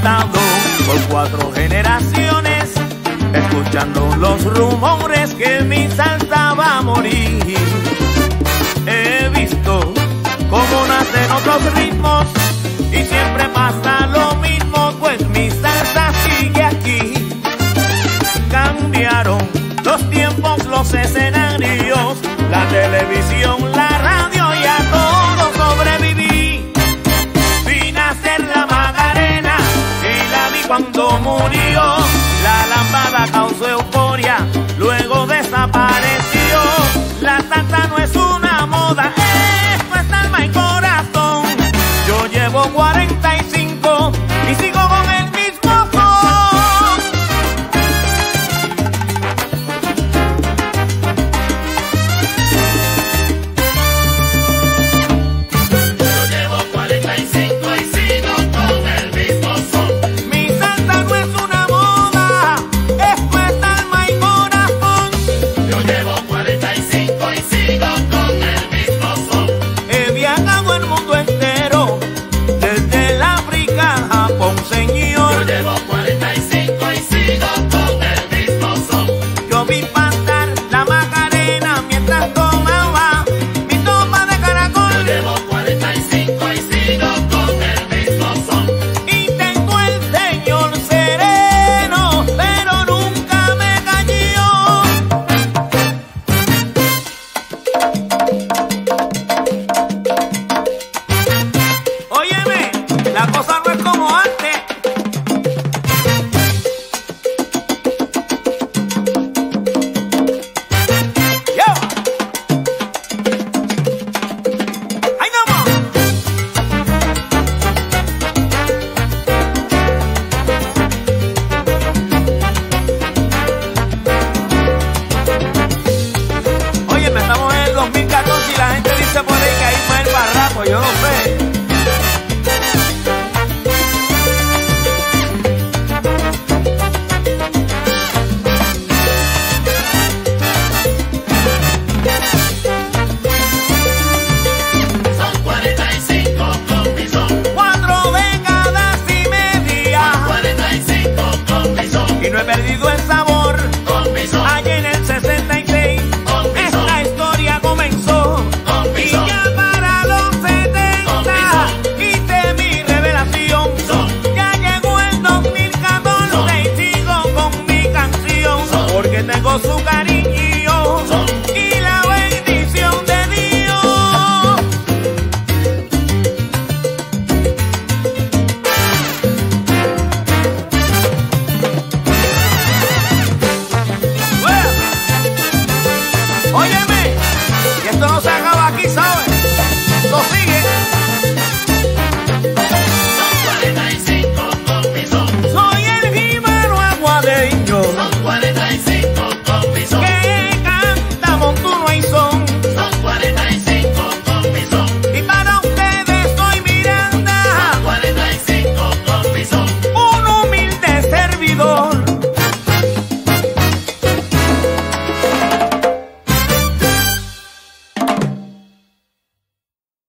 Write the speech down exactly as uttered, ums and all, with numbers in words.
estado por cuatro generaciones escuchando los rumores que mi salsa va a morir. He visto cómo nacen otros ritmos y siempre pasa lo mismo, pues mi salsa sigue aquí. Cambiaron los tiempos, los escenarios, la televisión, la radio y a todo sobreviví. Vine a ser la Macarena y la vi cuando murió. La lambada causó euforia, luego desapareció. La salsa no es una moda, esto es alma y corazón. Yo llevo cuarenta y cinco y sigo con el mismo son. Yo llevo cuarenta y cinco y sigo con el mismo son. Mi salsa no es una moda, esto es alma y corazón. Yo llevo cuarenta y cinco y sigo con el mismo son. He viajado el mundo entero, desde el África a Japón, señor. Yo llevo cuarenta y cinco y sigo con el mismo son. Yo vi pasar la Macarena mientras tomaba mi sopa de Yo caracol. llevo cuarenta y cinco y sigo con el mismo son. Y tengo el señor sereno, pero nunca me cayó. Óyeme, la cosa no es como antes. Yo. ¡Ahí vamos! Óyeme, estamos en el dos mil catorce y la gente dice por ahí que ahí fue el barraco, yo no sé. Son cuarenta y cinco con mi son. Cuatro décadas y media cuarenta y cinco con mi son. y no he perdido el sabor.